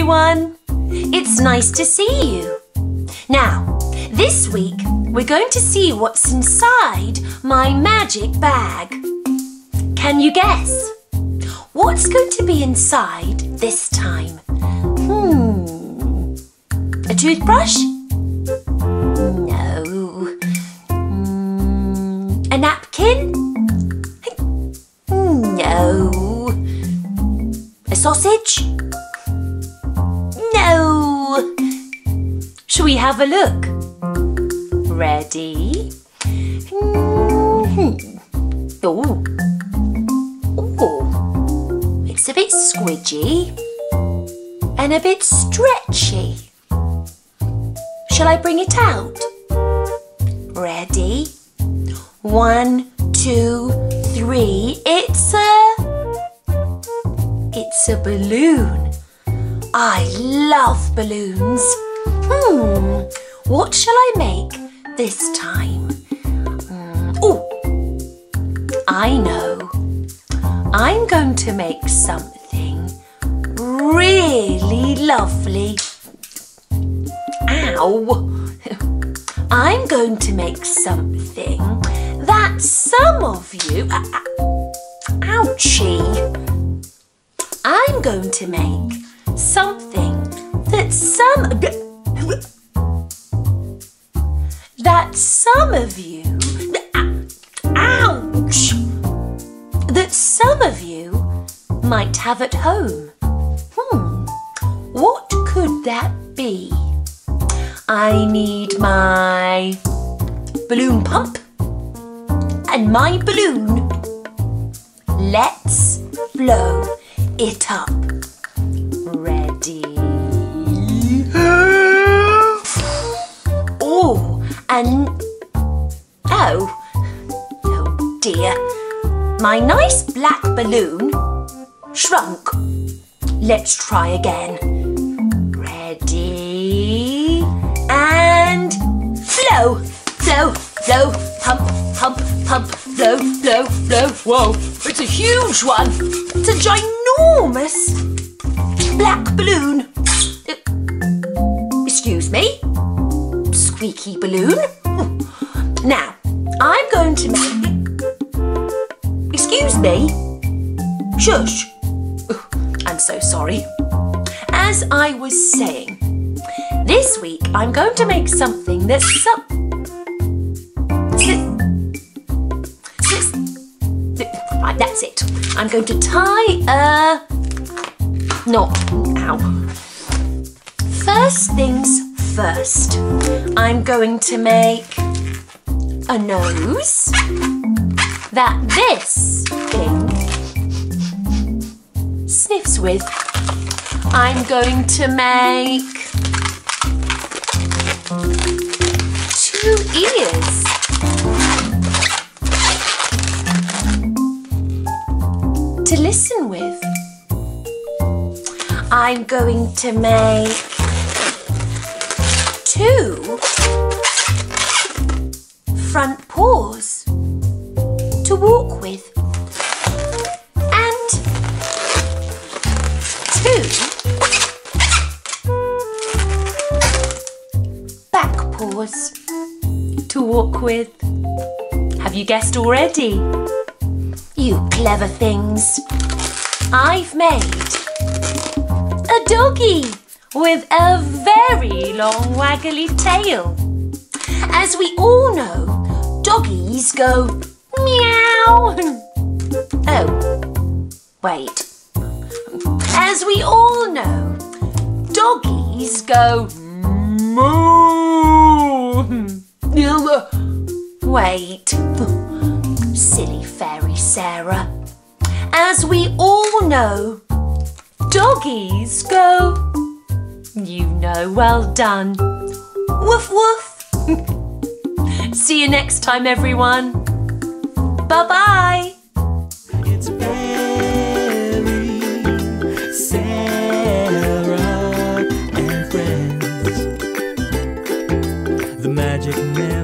everyone. It's nice to see you. Now, this week we're going to see what's inside my magic bag. Can you guess? What's going to be inside this time? A toothbrush? No. A napkin? No. A sausage? No. Shall we have a look? Ready? Oh. Oh. It's a bit squidgy and a bit stretchy. Shall I bring it out? Ready? 1, 2, 3. It's a balloon. I love balloons. What shall I make this time? Oh, I know. I'm going to make something really lovely. Ow! I'm going to make something that some of you... Ouchie! I'm going to make something that some of you... Ouch! That some of you might have at home. What could that be? I need my balloon pump and my balloon. Let's blow it up. Ready? Oh, and oh dear. My nice black balloon shrunk. Let's try again. Ready? And blow, blow, blow, pump, pump, pump, blow, blow, blow. Whoa, it's a huge one. It's a ginormous black balloon. Excuse me, squeaky balloon. Now, I'm going to make... Excuse me. Shush. I'm so sorry. As I was saying, this week I'm going to make something that's right, that's it. I'm going to tie a knot. Ow. First things first. I'm going to make a nose that this thing sniffs with. I'm going to make 2 ears. To listen with. I'm going to make 2 front paws to walk with. And 2 back paws to walk with. Have you guessed already? You clever things. I've made a doggy with a very long waggly tail. As we all know, doggies go meow. Oh, wait. As we all know, doggies go moo. Wait. Silly fairy Sarah. As we all know, doggies go... You know, well done. Woof woof. See you next time, everyone. Bye-bye. It's Fairy Sarah and friends. The magic never